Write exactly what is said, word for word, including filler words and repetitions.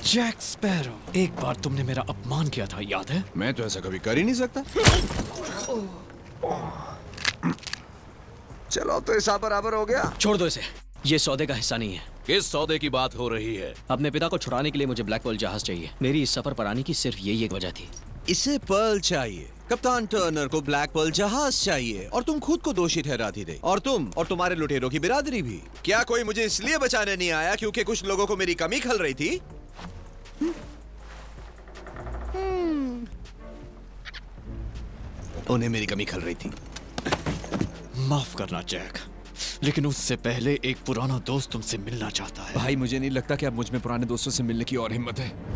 Jack sparrow, एक बार तुमने मेरा अपमान किया था, याद है? मैं तो ऐसा कभी कर ही नहीं सकता। चलो तो हिसाब बराबर हो गया। छोड़ दो इसे, ये सौदे का हिस्सा नहीं है। किस सौदे की बात हो रही है? अपने पिता को छुड़ाने के लिए मुझे ब्लैक पर्ल जहाज चाहिए। मेरी इस सफर पर आने की सिर्फ यही एक वजह थी। इसे पर्ल चाहिए, कप्तान टर्नर को ब्लैक पर्ल जहाज चाहिए, और तुम खुद को दोषी ठहराती रही, और तुम और तुम्हारे लुटेरों की बिरादरी भी। क्या कोई मुझे इसलिए बचाने नहीं आया क्योंकि कुछ लोगों को मेरी कमी खल रही थी? उन्हें मेरी कमी खल रही थी। माफ करना जैक, लेकिन उससे पहले एक पुराना दोस्त तुमसे मिलना चाहता है। भाई मुझे नहीं लगता कि अब मुझ में पुराने दोस्तों से मिलने की और हिम्मत है।